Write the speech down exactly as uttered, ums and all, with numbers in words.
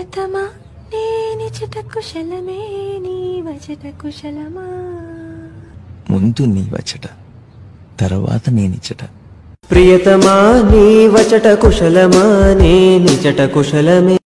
ప్రియతమా నేనిచట కుశలమే నీవచట కుశలమా. ముందు నీవచట తర్వాత నేనిచట. ప్రియతమా నీవచట కుశలమా నేనిచట కుశలమే.